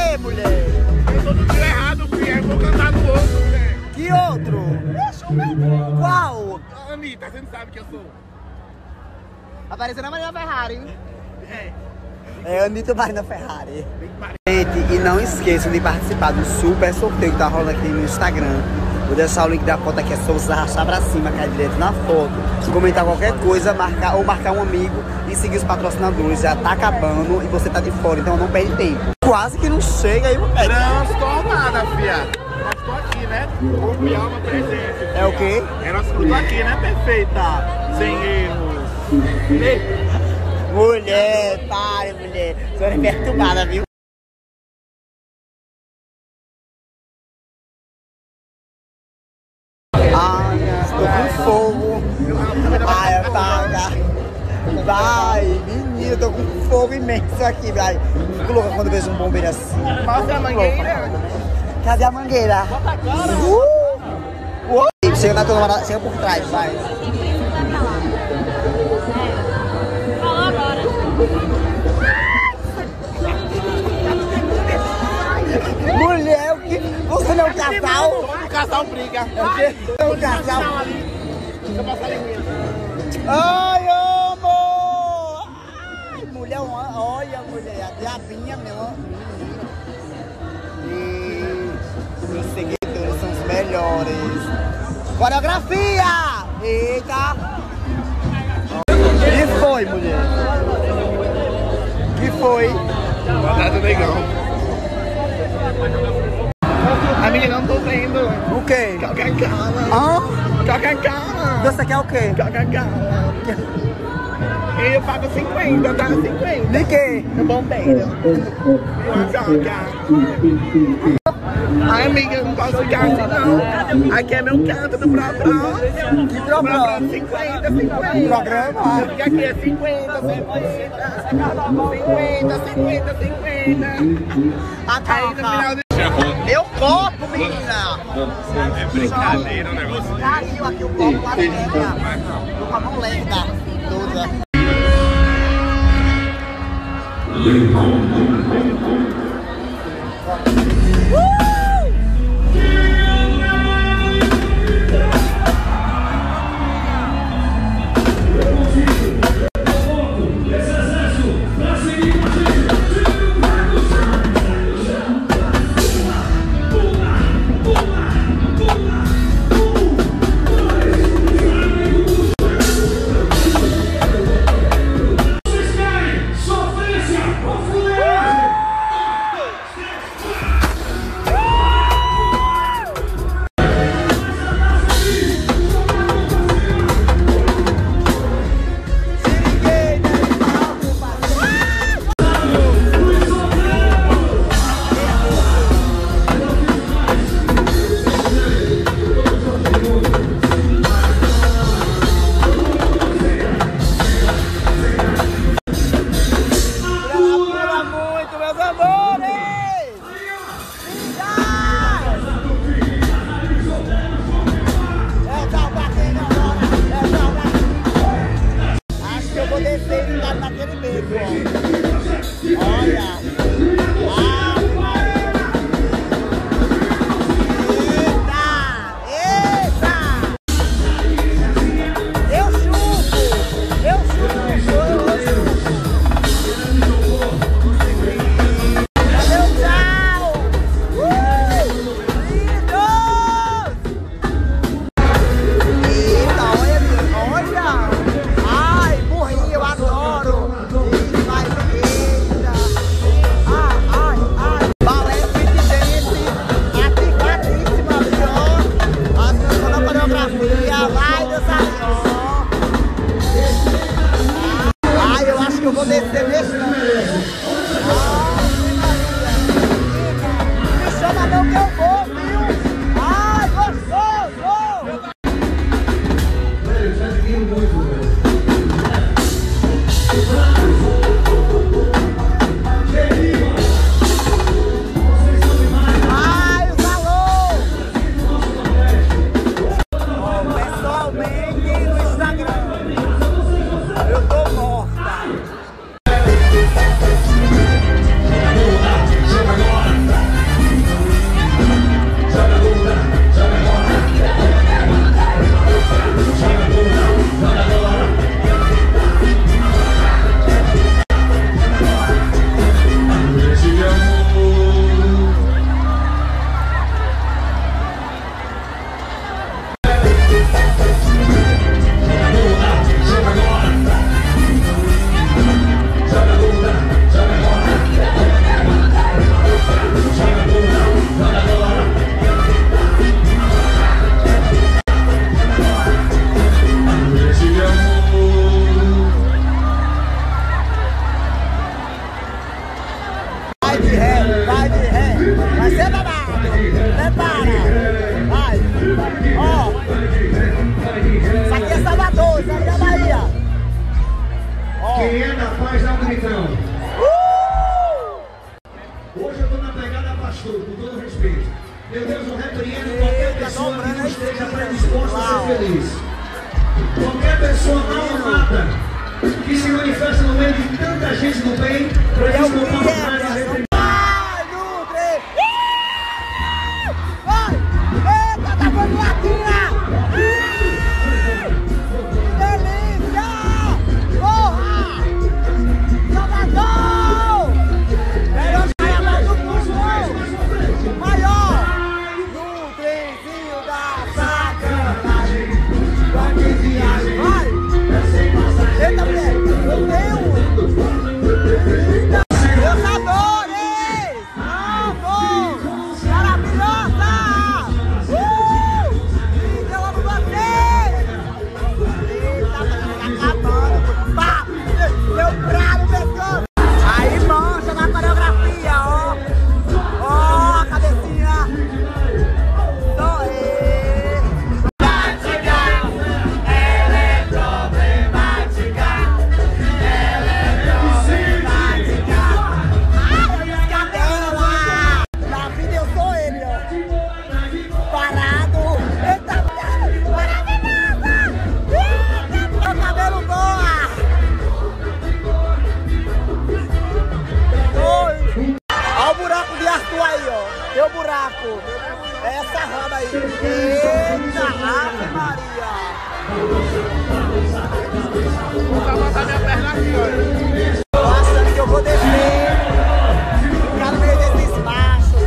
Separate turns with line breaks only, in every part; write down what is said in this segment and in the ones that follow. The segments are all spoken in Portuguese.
quê, mulher?
Eu tô no tiro errado, filho. Eu vou cantar no outro, mulher.
Que outro? Qual?
Anitta, você não sabe que eu sou.
Apareceu na Marina Ferrari.
É.
É Anitta Marina Ferrari. Gente, e não esqueçam de participar do super sorteio que tá rolando aqui no Instagram. Vou deixar o link da foto aqui, é só você arrastar pra cima, cair direto na foto. Comentar qualquer coisa, marcar um amigo e seguir os patrocinadores. Já tá acabando e você tá de fora, então não perde tempo. Quase que não chega aí, moleque.
Transformada, fia. Mas tô aqui, né? Copiar uma presente.
É o quê?
É nosso fruto aqui, né? Perfeita. Sem erros.
Mulher, pare, mulher. Você é perturbada, viu? Ai, tô com fogo. Ai, apaga. Vai, menino, tô com fogo imenso aqui, vai. Fico louca quando vejo um bombeiro assim.
Mostra a mangueira.
Cadê a mangueira? Chega na tua namorada, chega por trás, vai.
Falou agora.
Mulher, o que? Você não é um casal?
O casal briga.
É o quê? É um casal.
Deixa eu passar a linguinha.
Ai, amor! Ai, mulher, olha, mulher, a diabinha mesmo. E meus seguidores são os melhores. Coreografia! Eita! Que foi, mulher? Que foi?
Mandado legal. Amiga, não tô vendo.
O quê?
Coca-Cola.
Hã?
Coca-Cola.
Você quer o quê?
Coca-Cola. Eu pago 50, tá? 50.
De quê?
No bombeiro. Uma coca. Ai, amiga, não posso ficar assim, não. Aqui é meu canto do Bró.
Que programa?
50, 50.
Programa?
Porque aqui é 50, 50. Aí no final do...
Eu copo, menina!
É brincadeira o negócio.
Caiu aqui o copo, quase quebra. Tô com a mão lenta. Toda.
feliz. Qualquer pessoa mal amada que se manifesta no meio de tanta gente do bem, para isso não mais a retribuição.
Eita, tá voando latinha! Delícia! Porra! Salvador! Melhor saia mais do mundo! Maior! No trenzinho da sacanagem! Vai! Eita, mulher! Meu Deus! Meus amores! Amor! Maravilhosa! Liga, eu amo vocês! Eita, tá acabando! Pá! Meu bravo, pessoal! Aí mancha na coreografia, ó! Ó, a cabecinha! Só tem o buraco. É essa roda aí. Eita, Ave Maria.
Vou botar minha perna aqui, olha.
Tô achando que eu vou descer. Ficar no meio desses machos.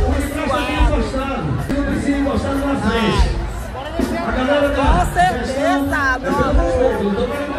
Não precisa encostar na frente. A galera
Com certeza, meu amor.